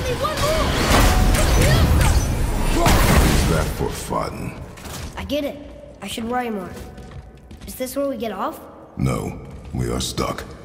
Only one more! Is that for fun? I get it. I should worry more. Is this where we get off? No, we are stuck.